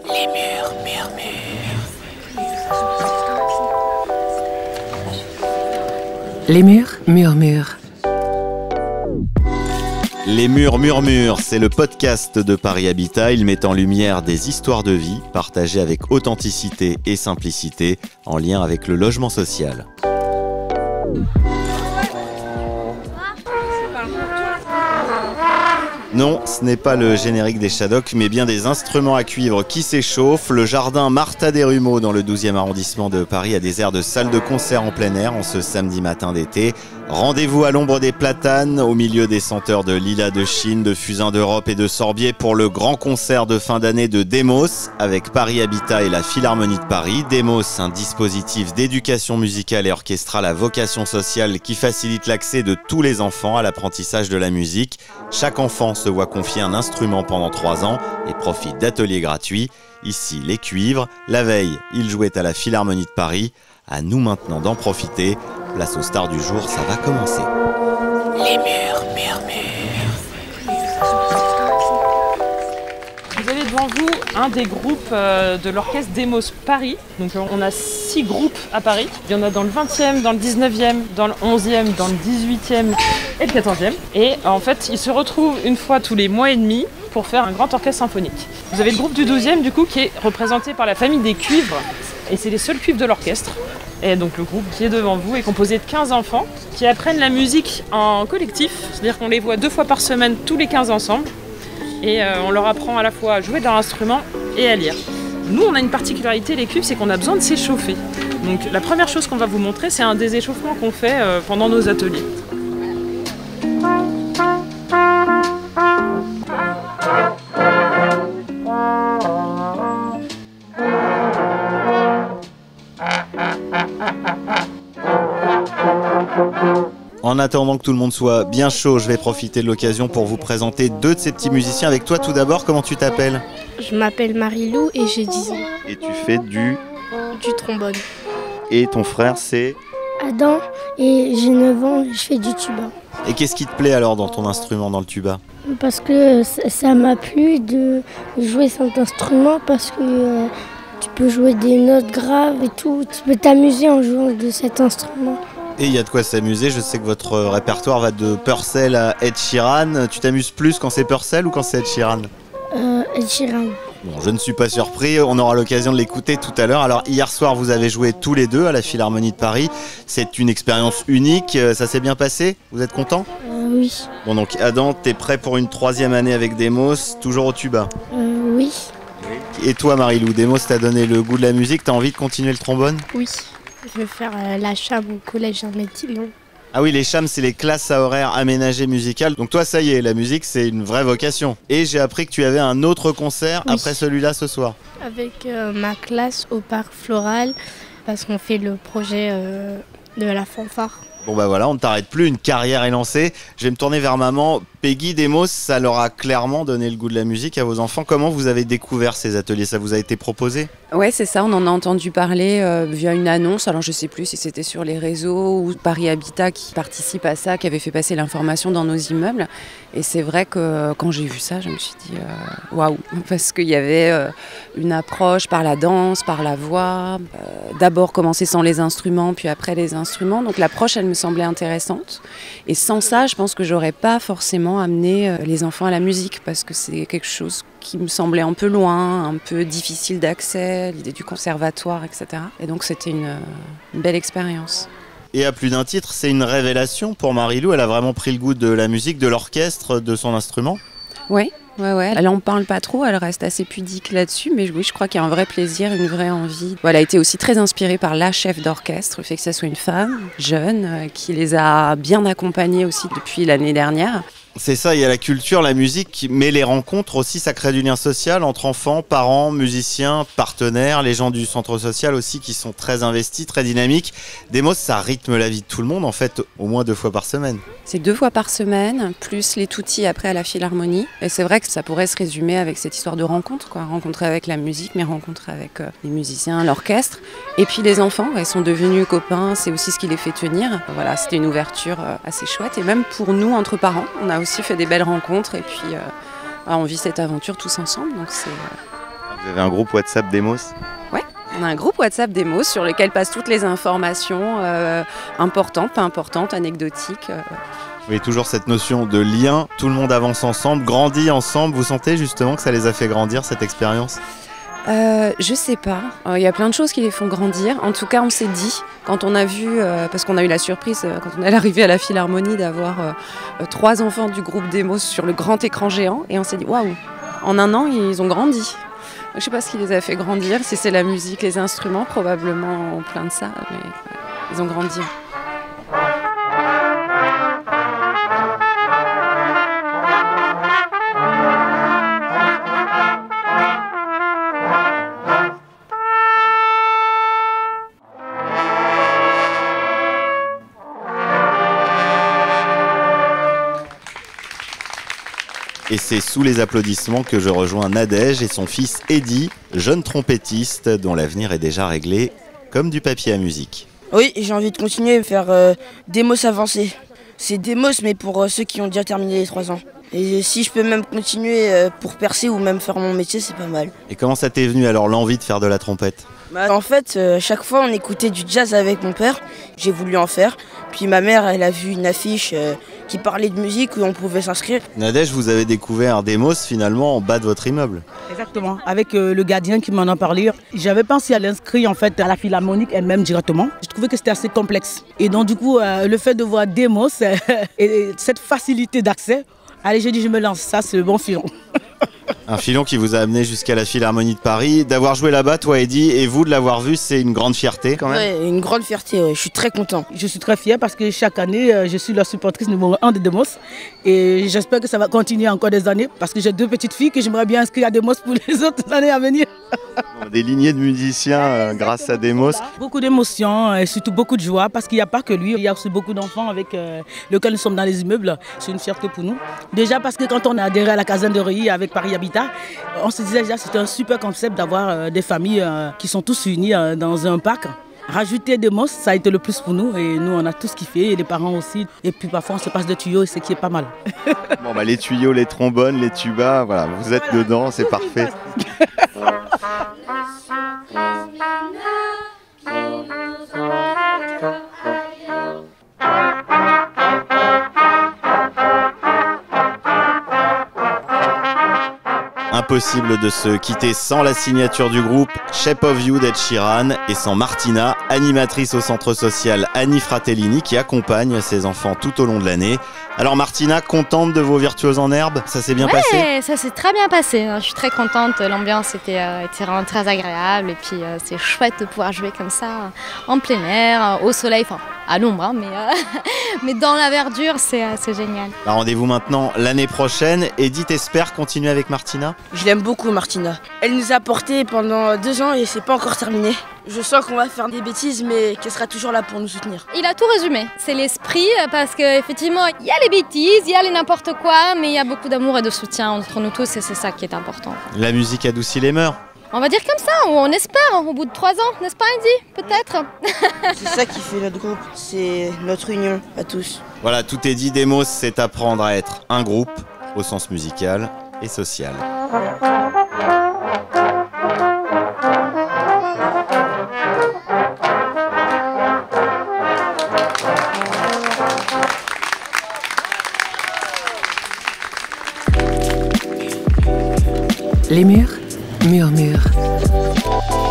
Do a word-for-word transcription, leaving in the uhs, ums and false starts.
Les murs murmurent. Les murs murmurent. Les murs murmurent, c'est le podcast de Paris Habitat. Il met en lumière des histoires de vie partagées avec authenticité et simplicité en lien avec le logement social. Non, ce n'est pas le générique des Shadocks, mais bien des instruments à cuivre qui s'échauffent. Le jardin Martha Desrumeaux dans le douzième arrondissement de Paris a des airs de salle de concert en plein air en ce samedi matin d'été. Rendez-vous à l'ombre des platanes, au milieu des senteurs de lilas de Chine, de fusains d'Europe et de sorbier pour le grand concert de fin d'année de Demos avec Paris Habitat et la Philharmonie de Paris. Demos, un dispositif d'éducation musicale et orchestrale à vocation sociale qui facilite l'accès de tous les enfants à l'apprentissage de la musique. Chaque enfant se voit confier un instrument pendant trois ans et profite d'ateliers gratuits. Ici, les cuivres. La veille, il jouait à la Philharmonie de Paris. À nous maintenant d'en profiter. Place aux stars du jour, ça va commencer. Les murs murmurent. Vous avez devant vous un des groupes de l'orchestre Demos Paris. Donc on a six groupes à Paris. Il y en a dans le vingtième, dans le dix-neuvième, dans le onzième, dans le dix-huitième et le quatorzième. Et en fait, ils se retrouvent une fois tous les mois et demi pour faire un grand orchestre symphonique. Vous avez le groupe du douzième du coup qui est représenté par la famille des cuivres. Et c'est les seuls cuivres de l'orchestre. Et donc le groupe qui est devant vous est composé de quinze enfants qui apprennent la musique en collectif. C'est-à-dire qu'on les voit deux fois par semaine, tous les quinze ensemble. Et euh, on leur apprend à la fois à jouer de leur instrument et à lire. Nous, on a une particularité, les cuivres, c'est qu'on a besoin de s'échauffer. Donc la première chose qu'on va vous montrer, c'est un des échauffements qu'on fait euh, pendant nos ateliers. En attendant que tout le monde soit bien chaud, je vais profiter de l'occasion pour vous présenter deux de ces petits musiciens. Avec toi tout d'abord, comment tu t'appelles ? Je m'appelle Marie-Lou et j'ai dix ans. Et tu fais du... Du trombone. Et ton frère c'est... Adam et j'ai neuf ans, je fais du tuba. Et qu'est-ce qui te plaît alors dans ton instrument, dans le tuba ? Parce que ça m'a plu de jouer cet instrument parce que euh, tu peux jouer des notes graves et tout. Tu peux t'amuser en jouant de cet instrument. Et il y a de quoi s'amuser, je sais que votre répertoire va de Purcell à Ed Sheeran. Tu t'amuses plus quand c'est Purcell ou quand c'est Ed Sheeran ? euh, Ed Sheeran. Bon, je ne suis pas surpris, on aura l'occasion de l'écouter tout à l'heure. Alors hier soir, vous avez joué tous les deux à la Philharmonie de Paris. C'est une expérience unique, ça s'est bien passé ? Vous êtes content ? euh, Oui. Bon donc Adam, t'es prêt pour une troisième année avec Demos, toujours au tuba ? euh, Oui. Et toi Marie-Lou, Demos t'a donné le goût de la musique, t'as envie de continuer le trombone ? Oui. Je vais faire euh, la cham au collège Jean-Métillon. Ah oui, les chams, c'est les classes à horaires aménagées musicales. Donc toi, ça y est, la musique, c'est une vraie vocation. Et j'ai appris que tu avais un autre concert oui. après celui-là ce soir. Avec euh, ma classe au parc floral, parce qu'on fait le projet euh, de la fanfare. Bon bah voilà, on ne t'arrête plus, une carrière est lancée. Je vais me tourner vers maman. Peggy, Demos, ça leur a clairement donné le goût de la musique à vos enfants. Comment vous avez découvert ces ateliers ? Ça vous a été proposé ? Ouais, c'est ça, on en a entendu parler euh, via une annonce. Alors je sais plus si c'était sur les réseaux ou Paris Habitat qui participe à ça, qui avait fait passer l'information dans nos immeubles. Et c'est vrai que quand j'ai vu ça, je me suis dit waouh, parce qu'il y avait euh, une approche par la danse, par la voix. Euh, d'abord commencer sans les instruments, puis après les instruments. Donc l'approche, elle me semblait intéressante. Et sans ça, je pense que j'aurais pas forcément amené les enfants à la musique parce que c'est quelque chose qui me semblait un peu loin, un peu difficile d'accès, l'idée du conservatoire, et cetera. Et donc c'était une, une belle expérience. Et à plus d'un titre, c'est une révélation pour Marie-Lou. Elle a vraiment pris le goût de la musique, de l'orchestre, de son instrument. Oui, ouais, ouais. Elle en parle pas trop, elle reste assez pudique là-dessus, mais oui, je crois qu'il y a un vrai plaisir, une vraie envie. Elle a été aussi très inspirée par la chef d'orchestre, le fait que ça soit une femme, jeune, qui les a bien accompagnés aussi depuis l'année dernière. C'est ça, il y a la culture, la musique, mais les rencontres aussi, ça crée du lien social entre enfants, parents, musiciens, partenaires, les gens du centre social aussi qui sont très investis, très dynamiques. Demos, ça rythme la vie de tout le monde en fait, au moins deux fois par semaine. C'est deux fois par semaine, plus les toutis après à la Philharmonie. Et c'est vrai que ça pourrait se résumer avec cette histoire de rencontre, quoi. Rencontrer avec la musique, mais rencontrer avec euh, les musiciens, l'orchestre. Et puis les enfants, ils sont devenus copains, c'est aussi ce qui les fait tenir. Voilà, c'était une ouverture euh, assez chouette. Et même pour nous, entre parents, on a aussi fait des belles rencontres et puis euh, on vit cette aventure tous ensemble, donc c'est... Euh... Vous avez un groupe WhatsApp Demos? Ouais, on a un groupe WhatsApp Demos sur lequel passent toutes les informations euh, importantes, pas importantes, anecdotiques. Euh. Vous avez toujours cette notion de lien, tout le monde avance ensemble, grandit ensemble. Vous sentez justement que ça les a fait grandir, cette expérience? Euh, je sais pas. Il euh, y a plein de choses qui les font grandir. En tout cas, on s'est dit, quand on a vu, euh, parce qu'on a eu la surprise, euh, quand on est arrivé à la Philharmonie, d'avoir euh, euh, trois enfants du groupe Demos sur le grand écran géant, et on s'est dit, waouh, en un an, ils ont grandi. Je sais pas ce qui les a fait grandir, si c'est la musique, les instruments, probablement plein de ça, mais ouais, ils ont grandi. Et c'est sous les applaudissements que je rejoins Nadège et son fils Eddy, jeune trompettiste dont l'avenir est déjà réglé comme du papier à musique. Oui, j'ai envie de continuer à faire euh, Demos avancé. C'est Demos mais pour euh, ceux qui ont déjà terminé les trois ans. Et si je peux même continuer euh, pour percer ou même faire mon métier, c'est pas mal. Et comment ça t'est venu alors l'envie de faire de la trompette? Bah, en fait, euh, chaque fois on écoutait du jazz avec mon père, j'ai voulu en faire. Puis ma mère, elle a vu une affiche euh, qui parlait de musique où on pouvait s'inscrire. Nadège, vous avez découvert Demos finalement en bas de votre immeuble. Exactement, avec euh, le gardien qui m'en a parlé. J'avais pensé à l'inscrire en fait à la Philharmonique elle-même directement. Je trouvais que c'était assez complexe. Et donc du coup, euh, le fait de voir Demos et cette facilité d'accès, allez, j'ai dit je me lance, ça c'est le bon filon. Un filon qui vous a amené jusqu'à la Philharmonie de Paris. D'avoir joué là-bas, toi Eddy, et vous de l'avoir vu, c'est une grande fierté quand même. Ouais, une grande fierté, ouais. Je suis très content. Je suis très fière parce que chaque année, euh, je suis la supportrice numéro un de Demos. Et j'espère que ça va continuer encore des années parce que j'ai deux petites filles que j'aimerais bien inscrire à Demos pour les autres années à venir. Des lignées de musiciens euh, grâce à Demos. Beaucoup d'émotions et surtout beaucoup de joie parce qu'il n'y a pas que lui. Il y a aussi beaucoup d'enfants avec euh, lesquels nous sommes dans les immeubles. C'est une fierté pour nous. Déjà parce que quand on a adhéré à la caserne de Reuilly avec Paris Habitat, on se disait déjà que c'était un super concept d'avoir euh, des familles euh, qui sont tous unies euh, dans un parc. Rajouter Demos, ça a été le plus pour nous et nous on a tous kiffé et les parents aussi. Et puis parfois on se passe de tuyaux et c'est qui est pas mal. Bon bah les tuyaux, les trombones, les tubas, voilà, vous êtes voilà. Dedans, c'est parfait. Impossible de se quitter sans la signature du groupe Shape of You d'Ed Sheeran et sans Martina, animatrice au centre social Annie Fratellini qui accompagne ses enfants tout au long de l'année. Alors Martina, contente de vos virtuoses en herbe? Ça s'est bien ouais, passé? Oui, ça s'est très bien passé. Je suis très contente, l'ambiance était, euh, était vraiment très agréable et puis euh, c'est chouette de pouvoir jouer comme ça en plein air, au soleil, enfin à l'ombre, hein, mais, euh, mais dans la verdure, c'est euh, génial. Bah, rendez-vous maintenant l'année prochaine. Edith espère continuer avec Martina? Je l'aime beaucoup Martina. Elle nous a portés pendant deux ans et c'est pas encore terminé. Je sens qu'on va faire des bêtises mais qu'elle sera toujours là pour nous soutenir. Il a tout résumé, c'est l'esprit parce qu'effectivement il y a les bêtises, il y a les n'importe quoi, mais il y a beaucoup d'amour et de soutien entre nous tous et c'est ça qui est important. La musique adoucit les mœurs? On va dire comme ça, on espère, au bout de trois ans, n'est-ce pas Eddy? Peut-être. C'est ça qui fait notre groupe, c'est notre union à tous. Voilà, tout est dit, Demos, c'est apprendre à être un groupe au sens musical et social. Les murs murmurent.